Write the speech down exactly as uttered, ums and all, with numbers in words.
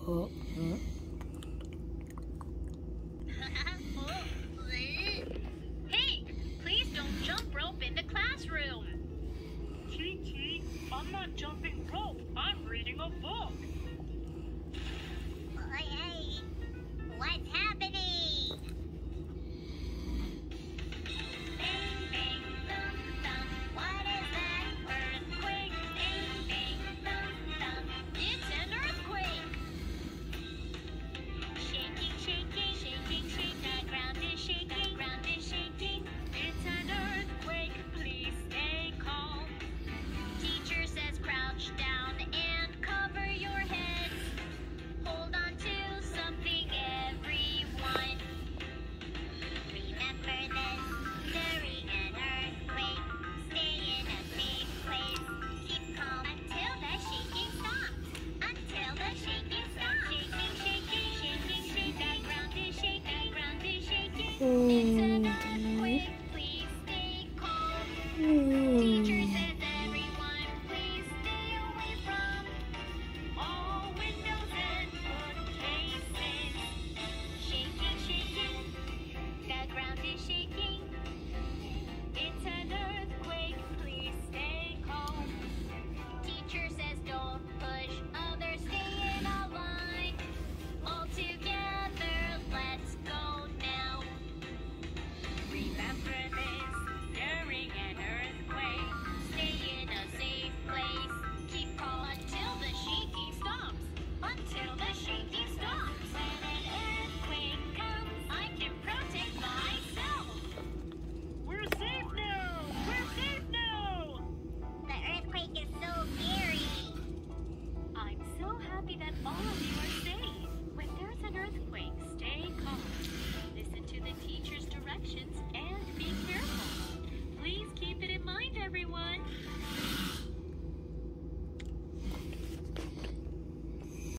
Oh, mm. Hey, please don't jump rope in the classroom. Chi-Chi, I'm not jumping rope. I'm reading a book. Hey, what's happening? Bang, bang, thump, thump. What is that? Earthquake. Bang, bang, thump, thump. It's an earthquake. Shaking, shaking, shaking, shaking. The ground is shaking. The ground is shaking. It's an earthquake. Please stay calm. Teacher says crouch down and cover your heads. Hold on to something, everyone. Remember this, during an earthquake, stay in a safe place. Keep calm until the shaking stops. Until the shaking stops. Shaking, shaking, shaking, shaking. The ground is shaking. The ground is shaking. It's an